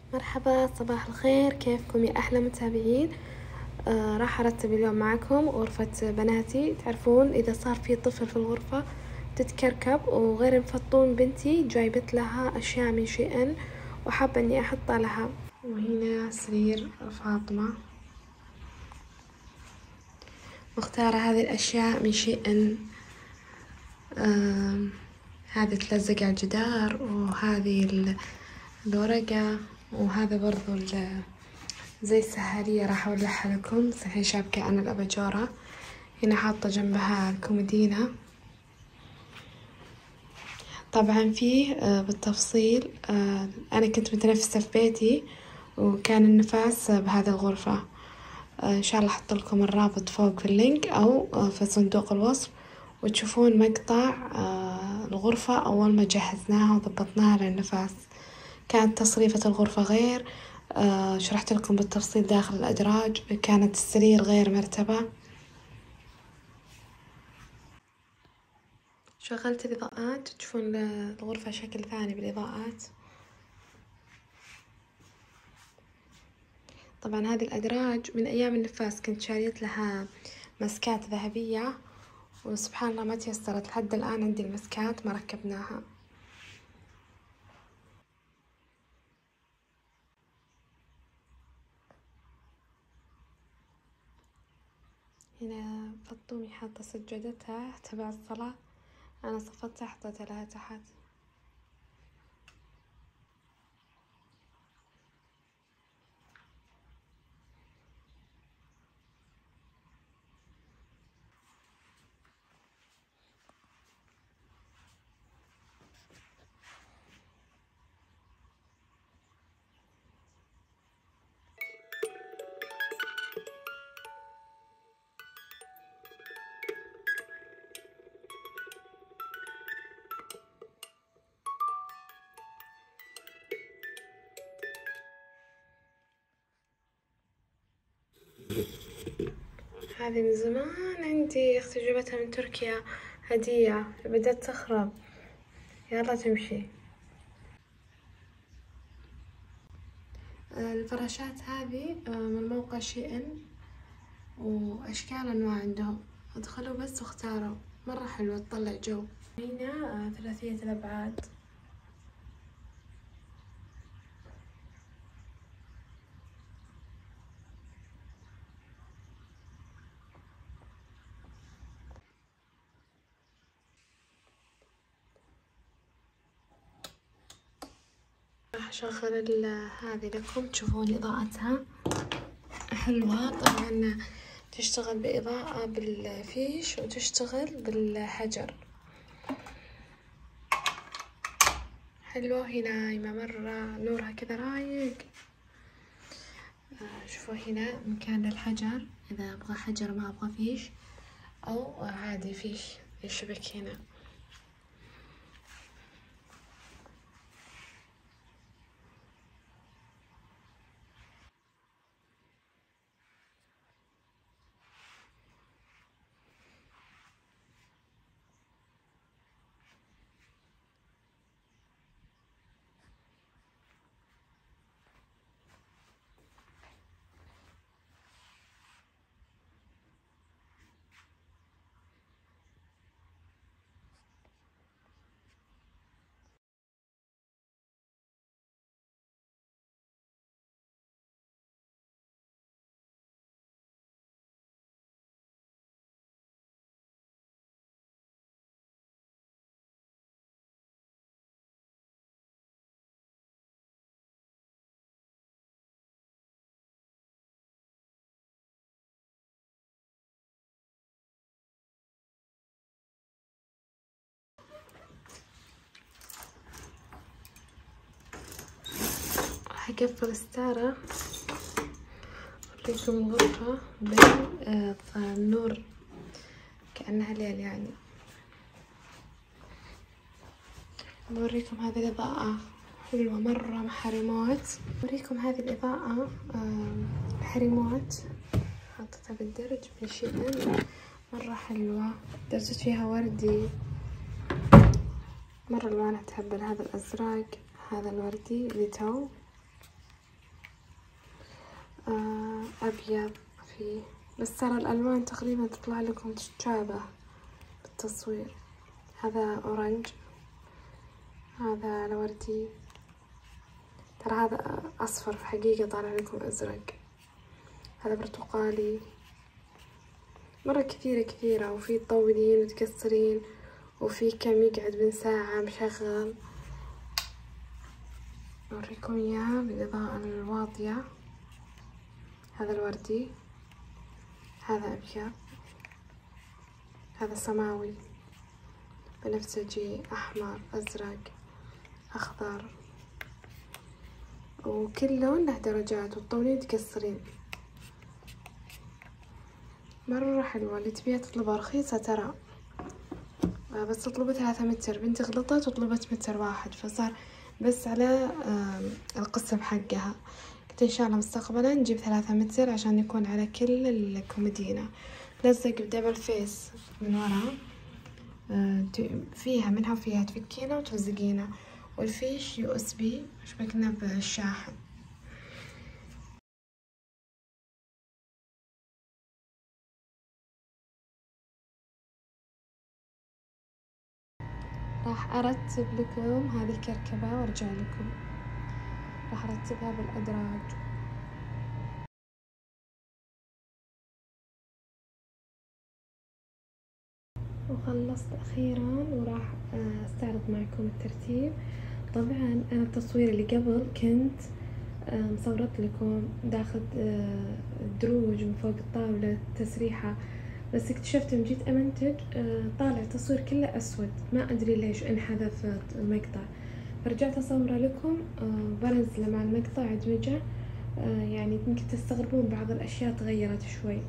مرحبا، صباح الخير، كيفكم يا أحلى متابعين؟ راح أرتب اليوم معكم غرفة بناتي. تعرفون إذا صار في طفل في الغرفة تتكركب، وغير مفطون بنتي جايبت لها أشياء من شيئا وحابة إني أحطها لها. وهنا سرير فاطمة، مختارة هذه الأشياء من شيئا. هذه تلزق على الجدار، وهذه الورقة، وهذا برضو زي السهارية راح أوضحها لكم. الحين شابكة أنا الأباجورة. هنا حاطة جنبها الكومودينا. طبعا فيه بالتفصيل أنا كنت متنفسة في بيتي وكان النفاس بهذه الغرفة. إن شاء الله أحط لكم الرابط فوق في اللينك أو في صندوق الوصف، وتشوفون مقطع الغرفة أول ما جهزناها وضبطناها للنفاس. كانت تصريفة الغرفة غير، شرحت لكم بالتفصيل داخل الأدراج. كانت السرير غير مرتبة. شغلت الإضاءات، تشوفون الغرفة شكل ثاني بالإضاءات. طبعا هذه الأدراج من أيام النفاس كنت شاريت لها مسكات ذهبية، وسبحان الله ما تيسرت لحد الآن عندي المسكات ما ركبناها. هنا فطومي حاطة سجادتها تبع الصلاة، أنا صفتها حطيتها لها تحت. هذه من زمان عندي، أختي جابتها من تركيا هدية، بدأت تخرب، يلا تمشي. الفراشات هذه من موقع شي إن، وأشكال أنواع عندهم. ادخلوا بس واختاروا، مرة حلوة تطلع جو. هنا ثلاثية الأبعاد. راح أشغل هذه لكم تشوفون إضاءتها حلوة. طبعا تشتغل بإضاءة بالفيش وتشتغل بالحجر، حلوة. هي نايمة مرة، نورها كذا رايق. شوفوا هنا مكان الحجر، إذا أبغى حجر ما أبغى فيش، أو عادي فيش يشبك هنا. حقفل ستارة أوريكم الغرفة بالنور كأنها ليل يعني. بوريكم هذه الإضاءة حلوة مرة مع ريموت. بوريكم هذه الإضاءة ريموت، حاطتها بالدرج من شيء مرة حلوة. درجة فيها وردي، مرة ألوانها تهبل. هذا الأزرق، هذا الوردي اللي تو أبيض فيه، بس ترى الألوان تقريبا تطلع لكم تتشابه بالتصوير. هذا أورنج، هذا وردي، ترى هذا أصفر في حقيقة طالع لكم أزرق، هذا برتقالي، مرة كثيرة. وفي تطولين وتقصرين، وفي كم يقعد من ساعة مشغل. أوريكم إياها بالإضاءة الواطية. هذا الوردي، هذا أبيض، هذا سماوي، بنفسجي، أحمر، أزرق، أخضر، وكل لون له درجات، والطولين تقصرين. مرة حلوة، اللي تبيها تطلبها رخيصة ترى، بس تطلبوا 3 متر. بنتي غلطت وطلبت 1 متر، فصار بس على القسم حقها. قلت إن شاء الله مستقبلا نجيب 3 متر عشان يكون على كل الكومودينة. لزق بدبل فيس من ورا، فيها منها وفيها تفكينه وتلزقينه، والفيش USB شبكنا بالشاحن. راح أرتب لكم هذه الكركبة وارجع لكم. راح أرتبها بالأدراج. وخلصت أخيرا، وراح أستعرض معكم الترتيب. طبعا أنا التصوير اللي قبل كنت مصورت لكم داخل دروج من فوق الطاولة تسريحة، بس اكتشفت لما جيت أمنتج طالع التصوير كله أسود، ما أدري ليش انحذف المقطع، فرجعت أصوره لكم وبنزله مع المقطع أدمجه. يعني يمكن تستغربون بعض الأشياء تغيرت شوي.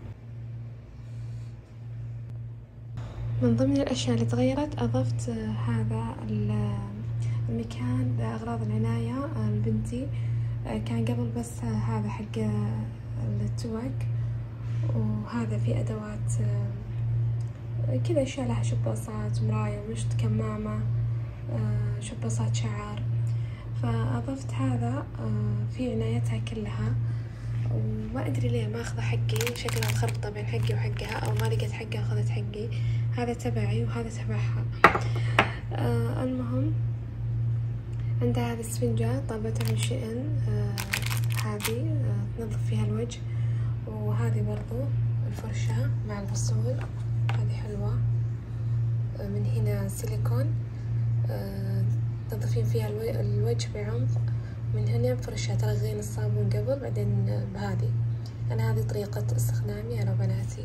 من ضمن الأشياء اللي تغيرت أضفت هذا المكان لأغراض العناية لبنتي. كان قبل بس هذا حق التوك، وهذا فيه أدوات كذا أشياء لها شباصات، مراية، مشط، كمامة، شباصات شعر. فأضفت هذا في عنايتها كلها، وما أدري ليه ما أخذ حقي، شكلها مخربطة بين حقي وحقها، أو ما لقيت حقها أخذت حقي. هذا تبعي وهذا تبعها. المهم عندها هذه السفنجة طابتها من شئن، هذه تنظف فيها الوجه، وهذه برضو الفرشة مع الغسول، هذه حلوة، من هنا سيليكون تنظفين فيها الوجه بعمق، من هنا بفرشة تلغين الصابون قبل بعدين بهذه. أنا هذه طريقة استخدامي أنا وبناتي.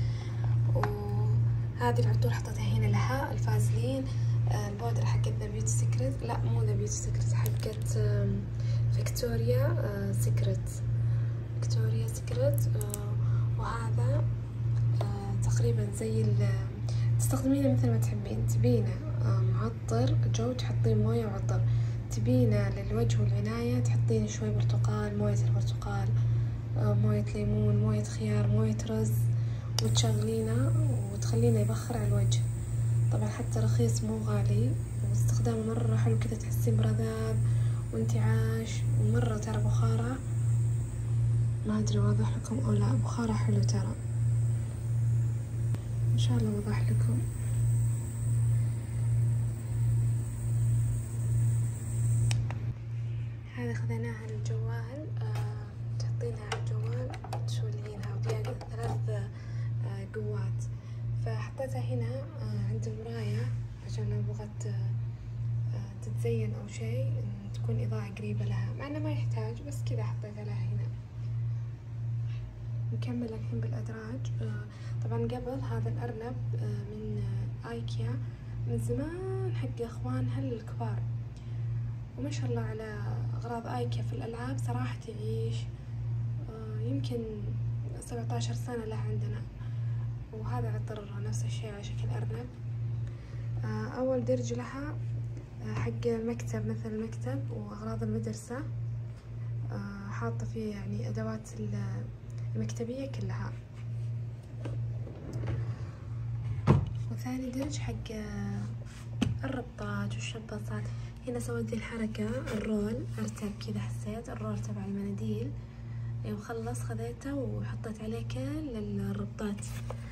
وهذه العطور حطيتها هنا لها الفازلين، البودرة حقت ذا بيوتي سيكريت، لا مو ذا بيوتي سيكريت، حقت فيكتوريا سيكريت، فيكتوريا سيكريت. وهذا تقريبا زي تستخدمينه مثل ما تحبين. تبينه معطر جو تحطين موية وعطر، تبينه للوجه والعناية تحطين شوي برتقال، موية البرتقال، موية ليمون، موية خيار، موية رز، وتشغلينه وتخلينه يبخر على الوجه. طبعا حتى رخيص مو غالي، واستخدامه مرة حلو كذا، تحسين برذاذ وانتعاش، ومرة ترى بخاره ما أدري واضح لكم أو لا، بخاره حلو ترى، إن شاء الله وضح لكم. هذه خذيناها للجوال، تحطينها على الجوال وتشغلينها، وفيها 3 قوات. فحطيتها هنا عند المراية عشان لو بغت تتزين أو شيء تكون إضاءة قريبة لها، مع إنه ما يحتاج، بس كذا حطيتها لها هنا. نكمل الحين بالأدراج. طبعا قبل هذا الأرنب من آيكيا من زمان حق إخوانها الكبار، وما شاء الله على أغراض آيكيا في الألعاب صراحة تعيش، يمكن 17 سنة له عندنا. وهذا عطر نفس الشيء على شكل أرنب. أول درج لها حق المكتب، مثل المكتب وأغراض المدرسة، حاطة فيه يعني أدوات المكتبية كلها. وثاني درج حق الربطات والشباطات. هنا سويت ذي الحركة، الرول أرتب كذا، حسيت الرول تبع المناديل يوم خلص خذيته وحطيت عليه كل الربطات.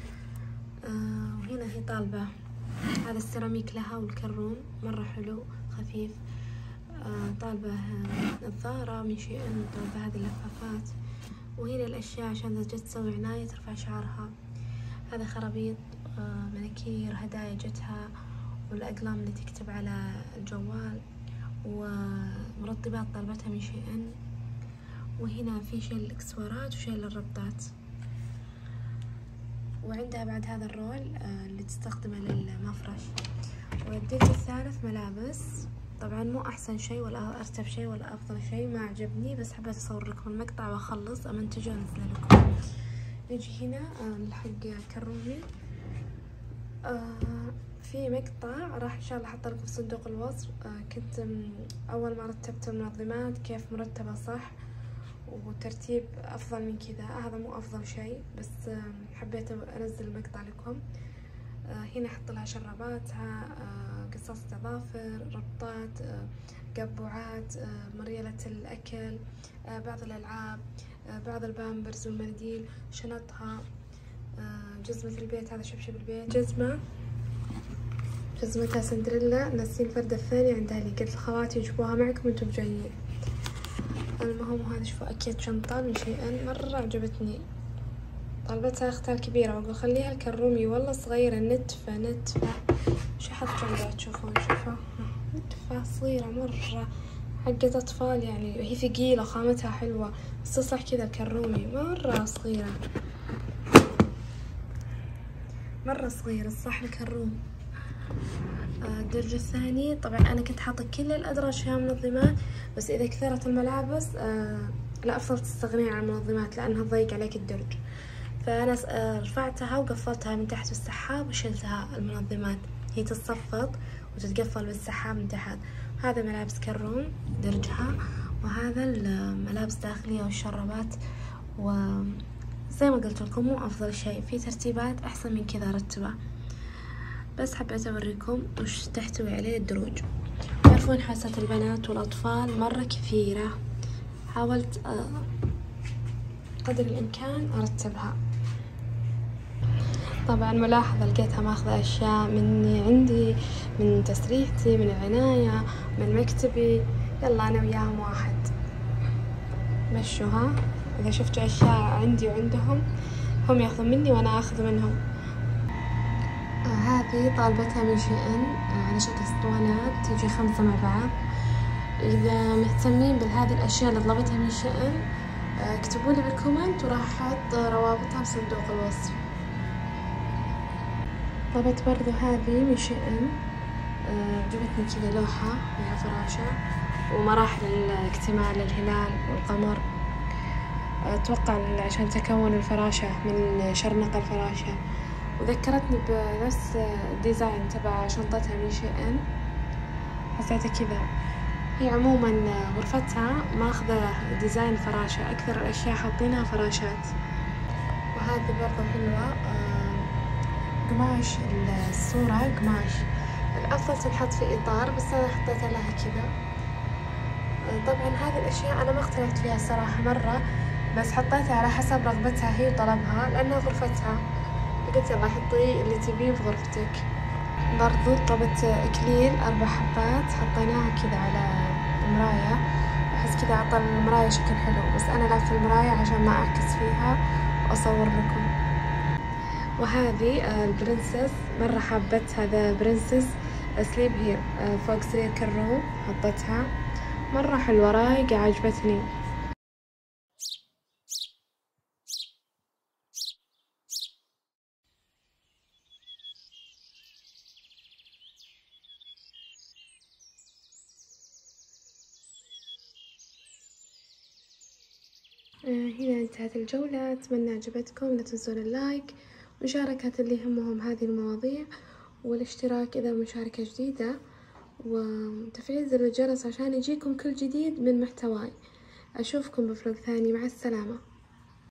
وهنا هي طالبة هذا السيراميك لها والكروم مرة حلو خفيف. طالبة نظارة من شي ان، طالبة هذه اللفافات. وهنا الأشياء عشان إذا جت تسوي عناية ترفع شعرها. هذا خرابيط، مناكير، هدايا جتها، والأقلام اللي تكتب على الجوال، ومرطبات طلبتها من شي ان. وهنا في شيء للإكسسوارات وشيء للربطات. وعندها بعد هذا الرول اللي تستخدمه للمفرش. والديك الثالث ملابس، طبعا مو أحسن شيء ولا أرتب شيء ولا أفضل شيء، ما عجبني، بس حبيت أصور لكم المقطع وأخلص أمنتجه وأنزله لكم. نجي هنا لحق كرومي. في مقطع راح إن شاء الله أحط لكم في صندوق الوصف. كنت أول ما رتبت المنظمات كيف مرتبة صح وترتيب أفضل من كذا. هذا مو أفضل شيء، بس حبيت أنزل المقطع لكم. هنا أحط لها شراباتها، قصاصة أظافر، ربطات، قبعات، مريلة الأكل، بعض الألعاب، بعض البامبرز والمناديل، شنطها، جزمة البيت، هذا شبشب البيت، جزمتها سندريلا. ناسين الفردة الثانية عندها لي، قلت لخواتي جيبوها معكم وانتم جايين. المهم هذا شوفوا أكيد شنطة من شيئا مرة عجبتني، طلبتها أختها الكبيرة وأقول خليها الكرومي والله صغيرة، نتفة شو حط جنبها تشوفون، شوفوا نتفة صغيرة مرة حقت أطفال يعني، وهي ثقيلة خامتها حلوة، بس تصلح كذا الكرومي مرة صغيرة، مرة صغيرة صح الكروم. الدرج الثاني طبعا أنا كنت حاطة كل الأدراج فيها منظمات، بس إذا كثرت الملابس لا أفضل تستغنين عن المنظمات لأنها تضيق عليك الدرج. فأنا رفعتها وقفلتها من تحت بالسحاب وشلتها المنظمات، هي تتصفط وتتقفل بالسحاب من تحت. هذا ملابس كروم درجها، وهذا الملابس داخلية والشرابات. وزي ما قلت لكم مو أفضل شيء، في ترتيبات أحسن من كذا رتبة، بس حبيت أوريكم وش تحتوي عليه الدروج. تعرفون حاسة البنات والأطفال مرة كثيرة، حاولت قدر الإمكان أرتبها. طبعا ملاحظة لقيتها ماخذة أشياء مني عندي، من تسريحتي، من العناية، من مكتبي. يلا أنا وياهم واحد، مشوها. إذا شفتوا أشياء عندي وعندهم هم ياخذون مني وأنا أخذ منهم. هذه طالبتها من شي ان على شكل اسطوانات، تيجي 5 مع بعض. إذا مهتمين بهذه الأشياء اللي طلبتها من شي ان اكتبوا لي بالكومنت وراح أحط روابطها بصندوق الوصف. طلبت برضو هذه من شي ان، عجبتني كذا لوحة فيها فراشة ومراحل الاكتمال الهلال والقمر. أتوقع عشان تكون الفراشة من شرنقة الفراشة، وذكرتني بنفس الديزاين تبع شنطتها من شي ان، حسيتها كذا. هي عموما غرفتها ماخذة ديزاين فراشة، أكثر الأشياء حاطينها فراشات. وهذه برضو حلوة، قماش الصورة قماش، الأفضل تنحط في إطار بس أنا حطيت لها كذا. طبعا هذه الأشياء أنا ما اقتنعت فيها صراحة مرة، بس حطيتها على حسب رغبتها هي وطلبها لأنها غرفتها، قلت يلا حطي اللي تبيه بغرفتك. برضو طلبت إكليل 4 حبات، حطيناها كذا على المراية، أحس كذا أعطى المراية شكل حلو، بس أنا لافة المراية عشان ما أعكس فيها وأصور لكم. وهذه البرنسس مرة حبت، هذا برنسس سليب هير فوق سرير كروم، حطتها مرة حلوة رايقة عجبتني. هنا انتهت الجولة، أتمنى عجبتكم. لا تنسون اللايك، مشاركة اللي يهمهم هذه المواضيع، والاشتراك إذا مشاركة جديدة، وتفعيل زر الجرس عشان يجيكم كل جديد من محتواي. أشوفكم بفلوق ثاني، مع السلامة.